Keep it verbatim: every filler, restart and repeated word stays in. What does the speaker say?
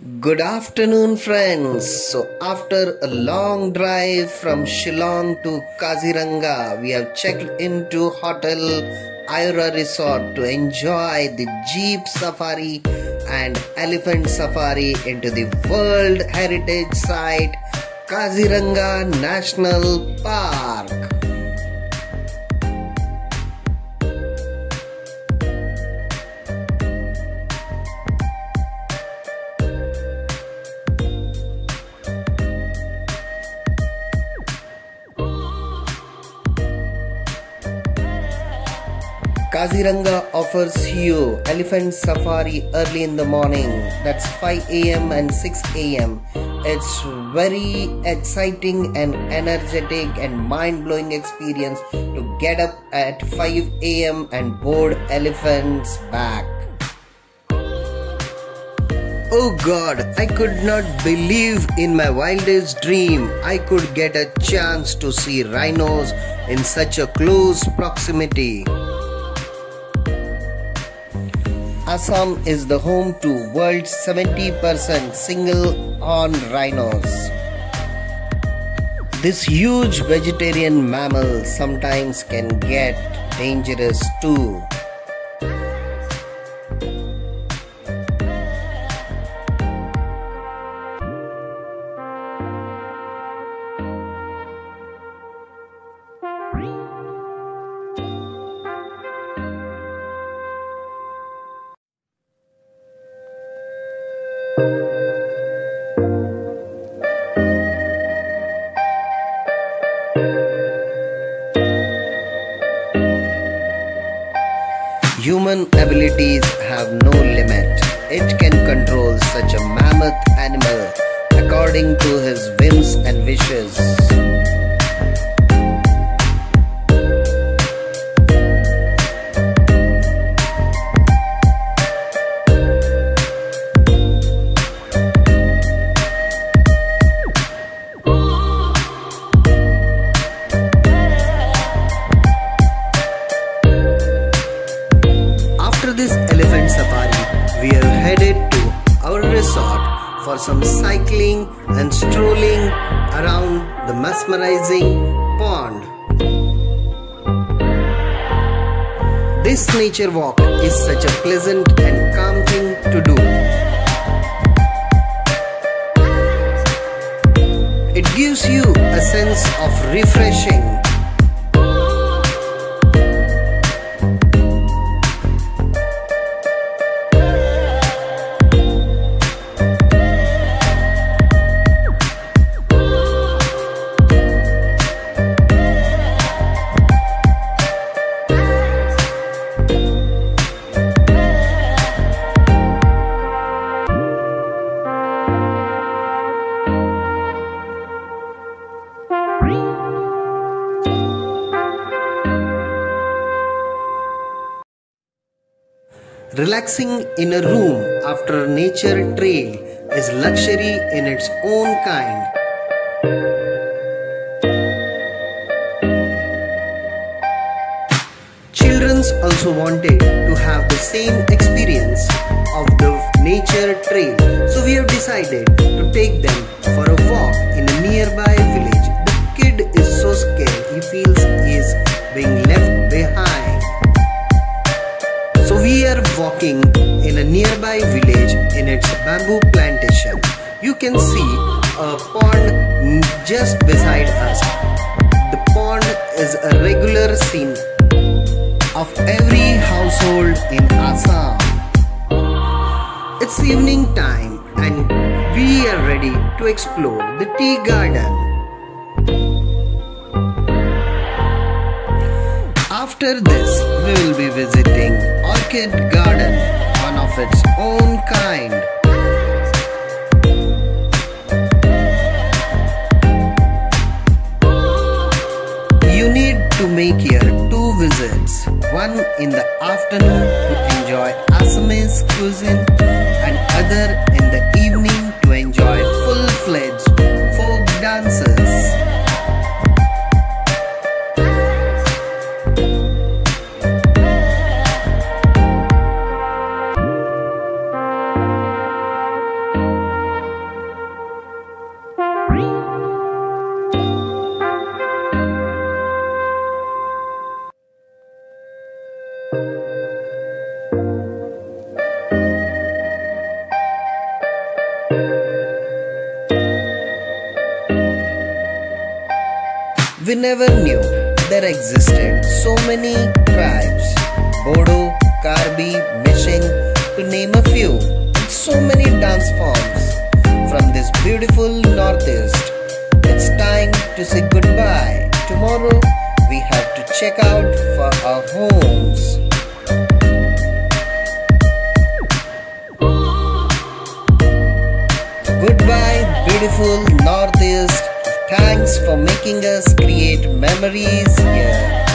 Good afternoon, friends. So, after a long drive from Shillong to Kaziranga, we have checked into Hotel Ayura Resort to enjoy the Jeep Safari and Elephant Safari into the World Heritage Site Kaziranga National Park. Kaziranga offers you Elephant Safari early in the morning, that's five a m and six a m It's very exciting and energetic and mind-blowing experience to get up at five a m and board elephant's back. Oh God, I could not believe in my wildest dream I could get a chance to see rhinos in such a close proximity. Assam is the home to world's seventy percent single-horned rhinos. This huge vegetarian mammal sometimes can get dangerous too. Human abilities have no limit. It can control such a mammoth animal according to his whims and wishes. After this elephant safari, we are headed to our resort for some cycling and strolling around the mesmerizing pond. This nature walk is such a pleasant and calm thing to do. It gives you a sense of refreshing. Relaxing in a room after a nature trail is luxury in its own kind. Children also wanted to have the same experience of the nature trail, so we have decided to take them for a walk in a nearby village. The kid is so scared he feels he is being left behind. So we are walking in a nearby village in its bamboo plantation. You can see a pond just beside us. The pond is a regular scene of every household in Assam. It's evening time and we are ready to explore the tea garden. After this, we will be visiting Orchid Garden, one of its own kind. You need to make here two visits, one in the afternoon to enjoy Assamese cuisine and other in the evening to enjoy full-fledged folk dances. We never knew there existed so many tribes: Bodo, Karbi, Mishing, to name a few. So many dance forms from this beautiful Northeast. It's time to say goodbye. Tomorrow we have to check out for our homes. Goodbye, beautiful Northeast. Thanks for making us create memories here.